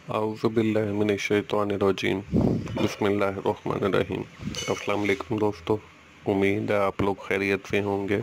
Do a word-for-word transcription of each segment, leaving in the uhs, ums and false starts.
आऊज़ुबिल्लाहिमिनश्शैतानिर्रजीम बिस्मिल्लाहिर्रहमानिर्रहीम। अस्सलाम वालेकुम दोस्तों, उम्मीद है आप लोग खैरियत से होंगे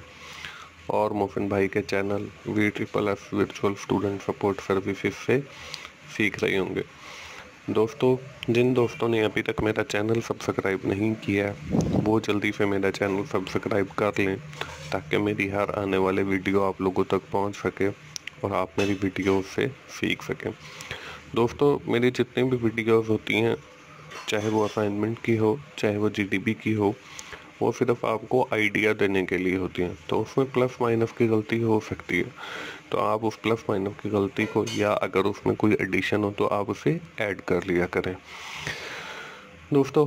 और मोहसिन भाई के channel V triple S virtual student support services से सीख रहे होंगे। दोस्तों, जिन दोस्तों ने अभी तक मेरा चैनल सब्सक्राइब नहीं किया है वो जल्दी से मेरा चैनल सब्सक्राइब कर लें ताकि मेरी हर आने वाले वीडियो आप लोगों तक पहुंच सके और आप मेरी वीडियो से सीख सकें। दोस्तों, मेरी जितनी भी वीडियोस होती हैं, चाहे वो असाइनमेंट की हो चाहे वो जीडीपी की हो, वो सिर्फ आपको आइडिया देने के लिए होती हैं। तो उसमें प्लस माइनस की गलती हो सकती है, तो आप उस प्लस माइनस की गलती को, या अगर उसमें कोई एडिशन हो तो आप उसे ऐड कर लिया करें। दोस्तों,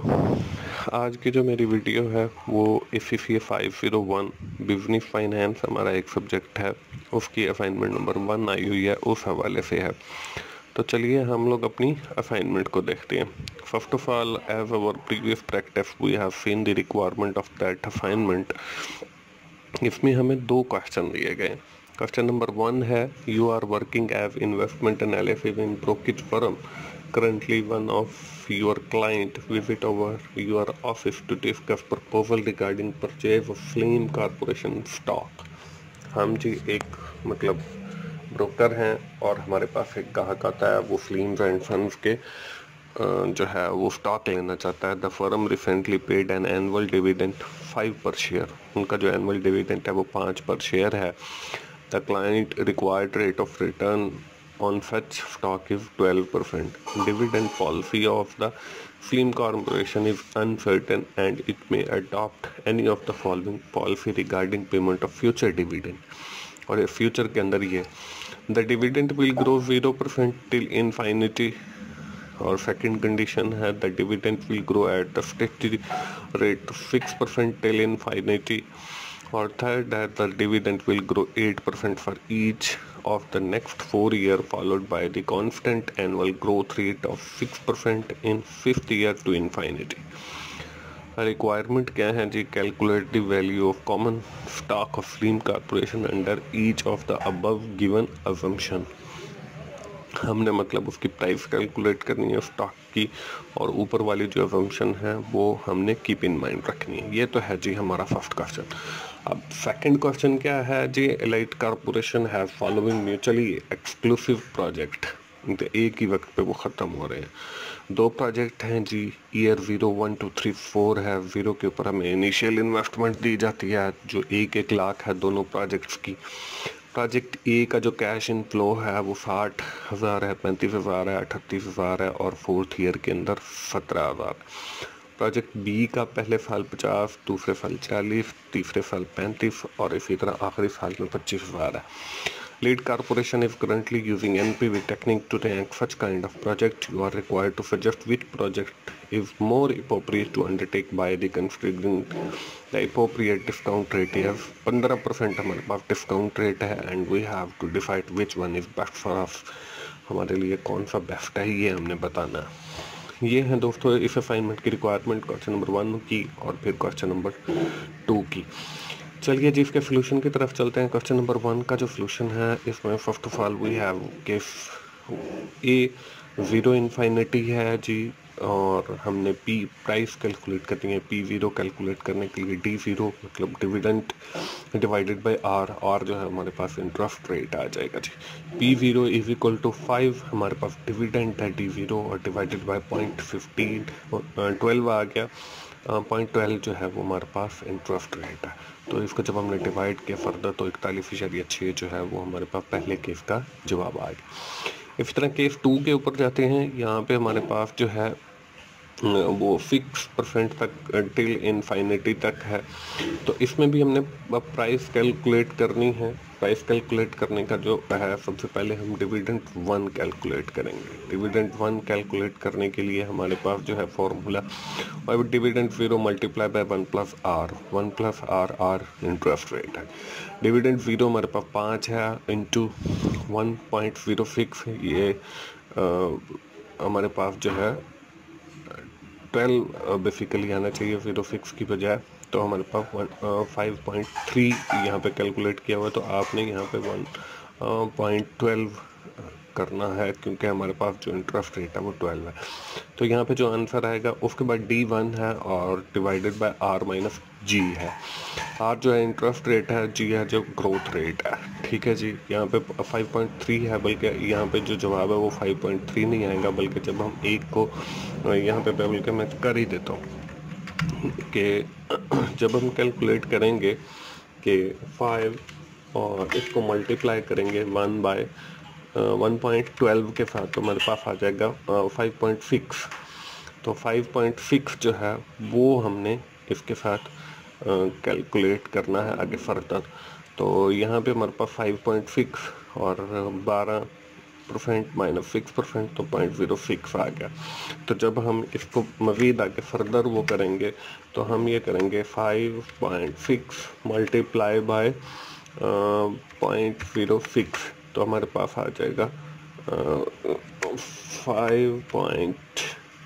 आज की जो मेरी वीडियो है वो A C C five zero one business finance हमारा एक सब्जेक्ट है, उसकी असाइनमेंट नंबर वन आई हुई है, उस हवाले से है। तो चलिए हम लोग अपनी असाइनमेंट को देखते हैं। First of all, as our previous practice we have seen the requirement of that assignment. इसमें हमें दो क्वेश्चन दिए गए। क्वेश्चन नंबर वन है, you are working as investment analysis in brokerage firm. Currently, one of your client visit over your office to discuss proposal regarding purchase of Flame Corporation stock। हम जी एक मतलब broker हैं और हमारे पास एक ग्राहक आता है, वो फ्लीम्स एंड सन्स के जो है वो स्टॉक लेना चाहता है। The firm recently paid an annual dividend five per share. उनका जो एनुअल डिविडेंड है वो पाँच पर शेयर है। The client required rate of return on such stock is twelve percent. Dividend policy of the film corporation is uncertain and it may adopt any of the following policy regarding payment of future dividend। और ये future के अंदर ये the dividend will grow zero percent till infinity। और second condition है the dividend will grow at the stated rate of six percent till infinity। और third है the dividend will grow eight percent for each of the next four year followed by the constant annual growth rate of six percent in fifth year to infinity। Requirement क्या है जी? Calculate the value of common stock of Fleem Corporation under each of the above given assumption. हमने मतलब उसकी price calculate करनी है stock की, और ऊपर वाली जो अजम्पशन है वो हमने कीप इन माइंड रखनी है। ये तो है जी हमारा फर्स्ट क्वेश्चन। अब सेकंड क्वेश्चन क्या है जी? Elite corporation have following mutually exclusive project. एक ही वक्त पे वो ख़त्म हो रहे हैं। दो प्रोजेक्ट हैं जी, year zero one two three four है। ज़ीरो के ऊपर हमें इनिशियल इन्वेस्टमेंट दी जाती है जो एक एक लाख है दोनों प्रोजेक्ट्स की। प्रोजेक्ट ए का जो कैश इन फ्लो है वो साठ हज़ार है, पैंतीस हज़ार है, अठतीस हज़ार है और फोर्थ ईयर के अंदर सत्रह हज़ार। प्रोजेक्ट बी का पहले साल पचास, दूसरे साल चालीस, तीसरे साल पैंतीस और इसी तरह आखिरी साल में पच्चीस हज़ार है। Lead corporation is currently using N P V technique to rank such kind of project। You are required to suggest which project is more appropriate to undertake by the considering the appropriate discount rate is पंद्रह percent हमारे पास discount rate है and we have to decide which one is best for us। हमारे लिए कौन सा best है ये हमने बताना है। ये है दोस्तों इस असाइनमेंट की रिक्वायरमेंट क्वेश्चन नंबर वन की और फिर क्वेश्चन नंबर टू की। चलिए जी इसके सोल्यूशन की तरफ चलते हैं। क्वेश्चन नंबर वन का जो सोल्यूशन है इसमें first of all we have case A zero infinity है जी, और हमने पी प्राइस कैलकुलेट करनी है। पी ज़ीरो कैलकुलेट करने के लिए डी ज़ीरो मतलब dividend divided by R, R जो है हमारे पास इंटरेस्ट रेट आ जाएगा जी। P zero is equal to five, हमारे पास डिविडेंड है डी ज़ीरो और divided by point fifteen twelve आ गया। पॉइंट ट्वेल्व जो है वो हमारे पास इंटरेस्ट रेट है। तो इसको जब हमने डिवाइड किया फर्दर तो इकतालीस इशारिया छः जो है वो हमारे पास पहले केस का जवाब आ गया। इस तरह केस टू के ऊपर जाते हैं। यहाँ पे हमारे पास जो है वो सिक्स परसेंट तक टिल इनफाइनिटी तक है। तो इसमें भी हमने प्राइस कैलकुलेट करनी है। प्राइस कैलकुलेट करने का जो है सबसे पहले हम डिविडेंड वन कैलकुलेट करेंगे। डिविडेंड वन कैलकुलेट करने के लिए हमारे पास जो है फॉर्मूला और dividend zero multiply by one plus R, one plus R R interest rate है। डिविडेंड ज़ीरो हमारे पास पाँच है into one point zero six, ये आ, हमारे पास जो है ट्वेल्व बेसिकली आना चाहिए ज़ीरो सिक्स की बजाय। तो हमारे पास वन फाइव पॉइंट थ्री यहाँ पे कैलकुलेट किया हुआ है, तो आपने यहाँ पे वन पॉइंट ट्वेल्व करना है क्योंकि हमारे पास जो इंटरेस्ट रेट है वो ट्वेल्व है। तो यहाँ पे जो आंसर आएगा उसके बाद डी वन है और divided by R minus G है। आर जो है इंटरेस्ट रेट है, जी है जो ग्रोथ रेट है। ठीक है जी, यहाँ पे फाइव पॉइंट थ्री है, बल्कि यहाँ पे जो जवाब है वो फाइव पॉइंट थ्री नहीं आएगा, बल्कि जब हम एक को यहाँ पे बल्कि मैं कर ही देता हूँ कि जब हम कैलकुलेट करेंगे कि फाइव और इसको मल्टीप्लाई करेंगे one by one point twelve के साथ, तो हमारे पास आ जाएगा फाइव पॉइंट सिक्स। तो फाइव पॉइंट सिक्स जो है वो हमने इसके साथ कैलकुलेट करना है आगे फर्दर। तो यहाँ पे हमारे पास फाइव पॉइंट सिक्स और बारह परसेंट माइनस सिक्स परसेंट तो पॉइंट ज़ीरो सिक्स आ गया। तो जब हम इसको मज़ीद आगे फर्दर वो करेंगे तो हम ये करेंगे five point six multiply by point zero six, तो हमारे पास आ जाएगा फाइव पॉइंट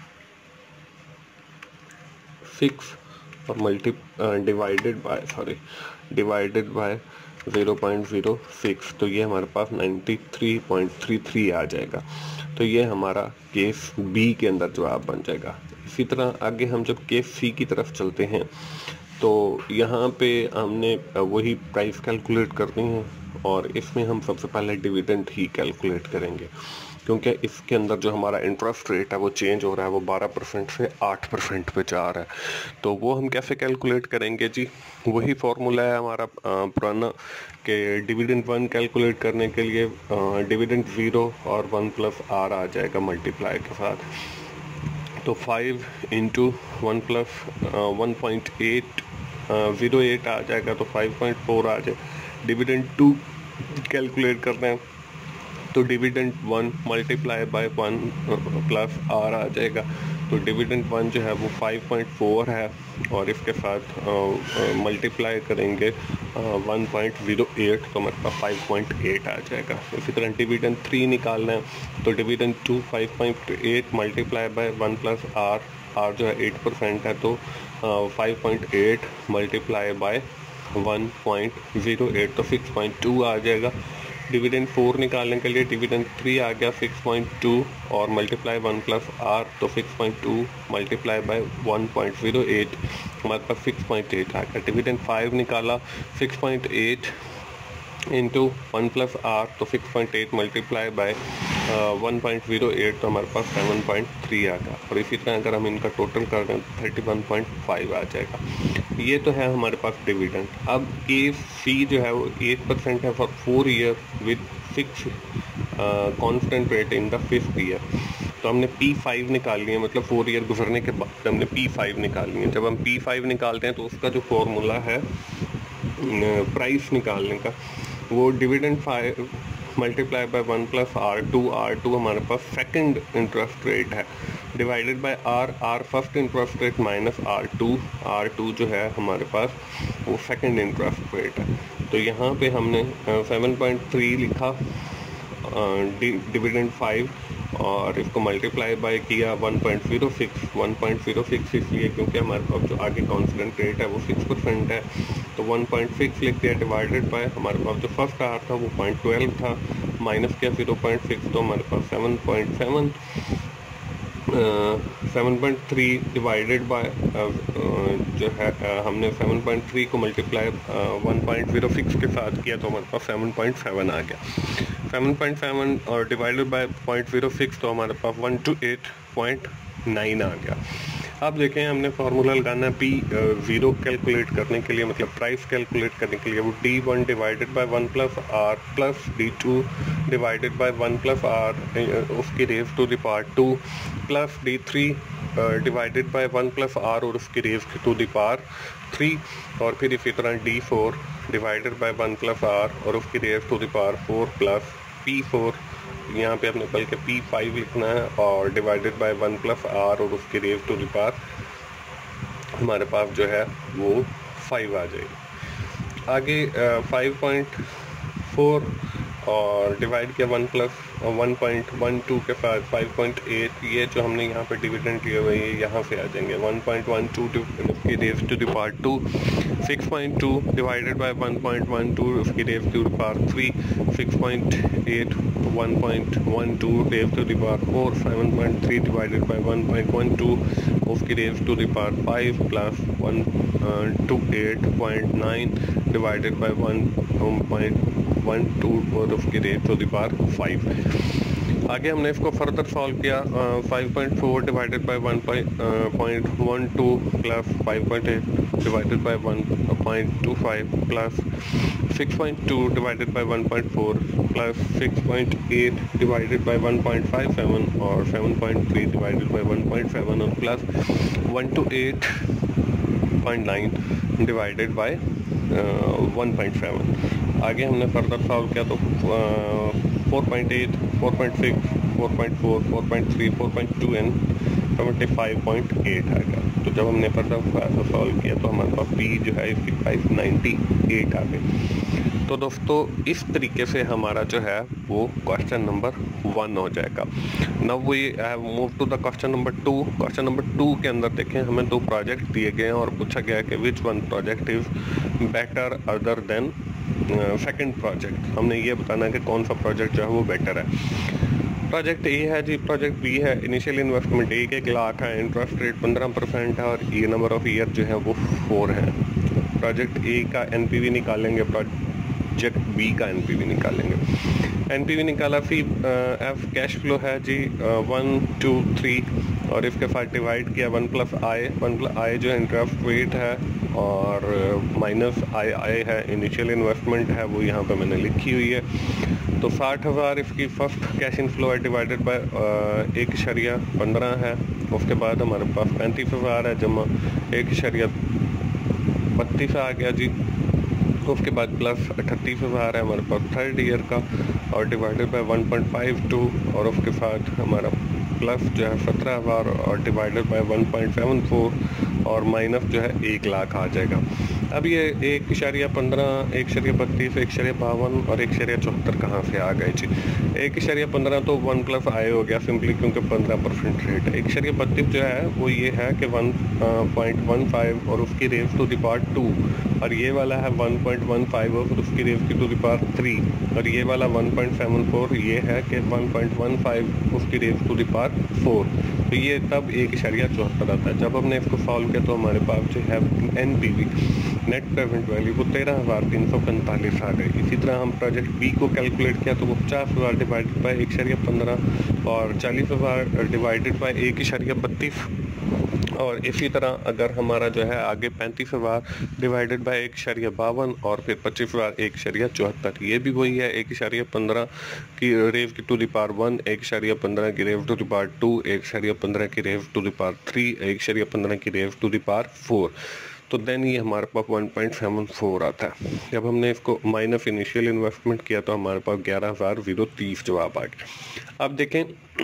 सिक्स और multi divided by sorry divided by zero point zero six, तो ये हमारे पास ninety three point three three आ जाएगा। तो ये हमारा केस बी के अंदर जवाब बन जाएगा। इसी तरह आगे हम जब केस सी की तरफ चलते हैं तो यहाँ पे हमने वही प्राइस कैलकुलेट करनी है और इसमें हम सबसे पहले डिविडेंड ही कैलकुलेट करेंगे, क्योंकि इसके अंदर जो हमारा इंटरेस्ट रेट है वो चेंज हो रहा है, वो बारह परसेंट से आठ परसेंट पे जा रहा है। तो वो हम कैसे कैलकुलेट करेंगे जी, वही फार्मूला है हमारा पुराना कि डिविडेंड वन कैलकुलेट करने के लिए डिविडेंड ज़ीरो और वन प्लस आर आ जाएगा मल्टीप्लाई के साथ। तो five into one plus one point eight zero eight आ जाएगा, तो फाइव पॉइंट फोर आ जाए। डिविडेंड टू कैलकुलेट करना है तो dividend one multiply by one plus R आ जाएगा। तो डिविडेंड वन जो है वो फाइव पॉइंट फोर है और इसके साथ मल्टीप्लाई करेंगे वन पॉइंट ज़ीरो एट, तो हमारे पास फाइव पॉइंट एट आ जाएगा। इसी तरह डिविडेंड थ्री निकालना है तो dividend two five point eight multiply by one plus R, R जो है एट परसेंट है तो five point eight multiply by one point zero eight तो सिक्स पॉइंट टू आ जाएगा। डिविडेंड फोर निकालने के लिए डिविडेंड थ्री आ गया सिक्स पॉइंट टू और मल्टीप्लाई वन प्लस आर, तो six point two multiply by one point zero eight हमारे पास सिक्स पॉइंट एट आ गया। डिविडेंड फाइव निकाला six point eight into one plus R, तो six point eight multiply by one point zero eight तो हमारे पास सेवन पॉइंट थ्री आ गया। और इसी तरह अगर हम इनका टोटल कर दें तो थर्टी वन पॉइंट फाइव आ जाएगा। ये तो है हमारे पास डिविडेंड। अब केस सी जो है वो एट परसेंट है for four year with fix constant rate in the fifth year. तो हमने पी फाइव निकाल लिया, मतलब फोर ईयर गुजरने के बाद हमने पी फाइव निकाल लिया। जब हम पी फाइव निकालते हैं तो उसका जो फॉर्मूला है प्राइस निकालने का वो dividend five multiply by one plus R two, R two हमारे पास सेकंड इंटरेस्ट रेट है divided by R, R first interest rate minus R two, R two जो है हमारे पास वो सेकंड इंटरेस्ट रेट है। तो यहाँ पे हमने सेवन पॉइंट थ्री लिखा डिविडेंड फाइव और इसको मल्टीप्लाई बाय किया one point zero six, one point zero six इसलिए क्योंकि हमारे पास जो आगे कांस्टेंट रेट है वो सिक्स परसेंट है, तो वन पॉइंट सिक्स लिख दिया डिवाइडेड बाय हमारे पास जो फर्स्ट आर था वो पॉइंट ट्वेल्व था, माइनस किया ज़ीरो पॉइंट सिक्स तो हमारे पास seven point seven, seven point three divided by जो है uh, हमने सेवन पॉइंट थ्री को multiply one point zero six के साथ किया तो हमारे पास सेवन पॉइंट सेवन आ गया। सेवन पॉइंट सेवन और divided by point zero six तो हमारे पास one two eight point nine आ गया। अब देखें हमने फार्मूला लगाना है पी ज़ीरो कैलकुलेट करने के लिए, मतलब प्राइस कैलकुलेट करने के लिए वो D one divided by one plus R plus D two divided by one plus R उसकी raise to the power two plus D three divided by one plus R और उसकी raise to the power three, और फिर इसी तरह D four divided by one plus R और उसकी raise to the power four plus P four, यहाँ पे अपने बल्कि पी फाइव लिखना है और divided by one plus R और उसकी रेज टू द पावर हमारे पास जो है वो फाइव आ जाएगी। आगे फाइव पॉइंट फोर और डिवाइड किया one plus one point one two के साथ फाइव पॉइंट एट, ये जो हमने यहाँ पे डिविडेंड लिए हुए ये यहाँ से आ जाएंगे वन पॉइंट वन टू उसकी raise to the power two, six point two divided by one point one two उसकी raise to the power three, six point eight one point one two raise to the power four, seven point three divided by one point one two उसकी raise to the power five plus one two eight point nine divided by one point one two और उसकी raise to the power five. आगे हमने इसको further solve किया, five point four divided by one point one two plus five point eight divided by one point two five plus six point two divided by one point four plus six point eight divided by one point five seven और seven point three divided by one point seven और plus one two eight point nine divided by one point seven. आगे हमने further solve किया तो four point eight, four point six, four point four, four point three, four point two and seventy five point eight आ गया। तो जब हमने further solve किया तो हमारे पास पी जो है इसकी फाइव नाइन्टी एट आ गई। तो दोस्तों इस तरीके से हमारा जो है वो क्वेश्चन नंबर वन हो जाएगा। Now we have move to the question number two. Question number two के अंदर देखें हमें दो प्रोजेक्ट दिए गए हैं और पूछा गया है कि which one project is better other than second project. हमने ये बताना है कि कौन सा प्रोजेक्ट जो है वो बेटर है। प्रोजेक्ट ए है जी, प्रोजेक्ट बी है, इनिशियल इन्वेस्टमेंट एक एक लाख है, इंटरेस्ट रेट पंद्रह परसेंट है और ये नंबर ऑफ ईयर जो है वो फोर है। प्रोजेक्ट ए का एनपीवी निकालेंगे, प्रोजेक्ट बी का एनपीवी निकालेंगे। एनपीवी निकाला फी एफ कैश फ्लो है जी वन टू थ्री और इसके साथ डिवाइड किया one plus I, one plus I जो इंटरेस्ट रेट है और माइनस आई आई है इनिशियल इन्वेस्टमेंट है, वो यहाँ पे मैंने लिखी हुई है। तो साठ हज़ार इसकी फर्स्ट कैश इनफ्लो है डिवाइडेड बाय एक शरिया पंद्रह है। उसके बाद हमारे पास पैंतीस हज़ार है जमा एक शरिया बत्तीस आ गया जी। उसके बाद प्लस अठतीस हज़ार है हमारे पास थर्ड ईयर का और divided by one point five two और उसके साथ हमारा प्लस जो है सत्रह हज़ार और divided by one point seven four और माइनस जो है एक लाख आ जाएगा। अब ये एक शरिया पंद्रह, एक शरिया बत्तीस, एक शरिया बावन और एक शरिया चौहत्तर कहाँ से आ गए जी। एक शरिया पंद्रह तो वन प्लस आए हो गया सिंपली क्योंकि पंद्रह परसेंट रेट है। एक शरिया बत्तीस जो है वो ये है कि वन पॉइंट वन फाइव और उसकी raise to the power two और ये वाला है वन पॉइंट वन फाइव और उसकी रेज की टू द पावर थ्री और ये वाला वन पॉइंट सेवन फोर ये है कि वन पॉइंट वन फाइव उसकी raise to the power four. तो ये तब एक शरिया चौहत्तर आता है। जब हमने इसको सॉल्व किया तो हमारे पास जो है N P V net present value वो तेरह हज़ार तीन सौ पैंतालीस आ गई। इसी तरह हम प्रोजेक्ट बी को कैलकुलेट किया तो वो पचास हज़ार डिवाइडेड बाई एक शरिया पंद्रह और चालीस हज़ार डिवाइडेड बाई एक शरिया बत्तीस और इसी तरह अगर हमारा जो है आगे पैंतीस हज़ार डिवाइडेड बाई एक शरिया बावन और फिर पच्चीस हज़ार एक शरिया चौहत्तर, ये भी वही है एक शरिया पंद्रह की रेव की टू द पावर वन, एक शरिया पंद्रह की raise to the power two, एक शरिया पंद्रह की raise to the power three, एक शरिया पंद्रह की raise to the power four. तो देन ये हमारे पास वन पॉइंट सेवन फोर आता है। जब हमने इसको माइनस इनिशियल इन्वेस्टमेंट किया तो हमारे पास ग्यारह हज़ार जीरो तीस जवाब आ गया। अब देखें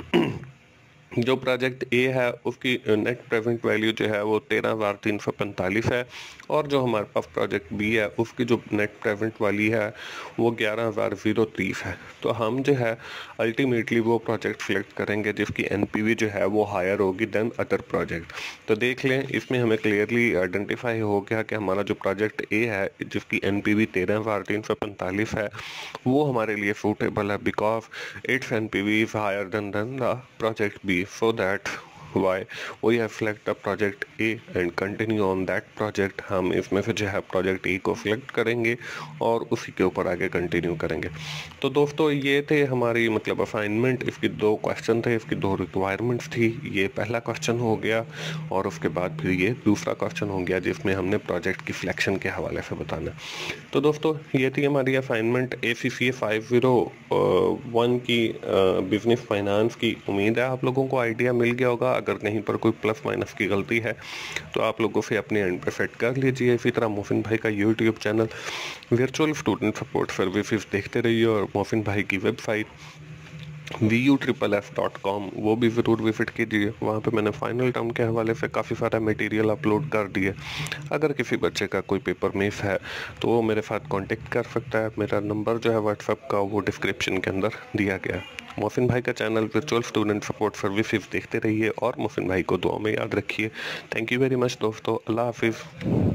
जो प्रोजेक्ट ए है उसकी नेट प्रेजेंट वैल्यू जो है वो तेरह हज़ार तीन सौ पैंतालीस है और जो हमारे पास प्रोजेक्ट बी है उसकी जो नेट प्रेजेंट वाली है वो ग्यारह हज़ार ज़ीरो तीस है। तो हम जो है अल्टीमेटली वो प्रोजेक्ट सिलेक्ट करेंगे जिसकी एनपीवी जो है वो हायर होगी देन अदर प्रोजेक्ट। तो देख लें इसमें हमें क्लियरली आइडेंटिफाई हो गया कि हमारा जो प्रोजेक्ट ए है जिसकी एनपीवी तेरह हज़ार तीन सौ पैंतालीस है वो हमारे लिए सूटेबल है because it's NPV is higher than than the project B. So that why we have select the project A and continue on that project। हम इसमें से जो है प्रोजेक्ट ए को सिलेक्ट करेंगे और उसी के ऊपर आगे कंटिन्यू करेंगे। तो दोस्तों ये थे हमारी मतलब असाइनमेंट, इसकी दो क्वेश्चन थे, इसकी दो रिक्वायरमेंट्स थी। ये पहला क्वेश्चन हो गया और उसके बाद फिर ये दूसरा क्वेश्चन हो गया जिसमें हमने प्रोजेक्ट की सिलेक्शन के हवाले से बताना। तो दोस्तों ये थी हमारी assignment A C C five zero one की बिजनेस फाइनेंस की। उम्मीद है आप लोगों को आइडिया मिल गया होगा। अगर कहीं पर कोई प्लस माइनस की गलती है तो आप लोगों से अपने एंड पे सेट कर लीजिए। इसी तरह मोहसिन भाई का YouTube channel virtual student support services देखते रहिए और मोहसिन भाई की website V U triple F dot com, वो भी ज़रूर विज़िट कीजिए। वहाँ पे मैंने फाइनल टर्म के हवाले से काफ़ी सारा मटेरियल अपलोड कर दिए। अगर किसी बच्चे का कोई पेपर मिस है तो वो मेरे साथ कांटेक्ट कर सकता है। मेरा नंबर जो है व्हाट्सएप का वो डिस्क्रिप्शन के अंदर दिया गया है। मोहसिन भाई का channel virtual student support services देखते रहिए और मोहसिन भाई को दुआ में याद रखिए। थैंक यू वेरी मच दोस्तों, अल्लाह हाफिज़।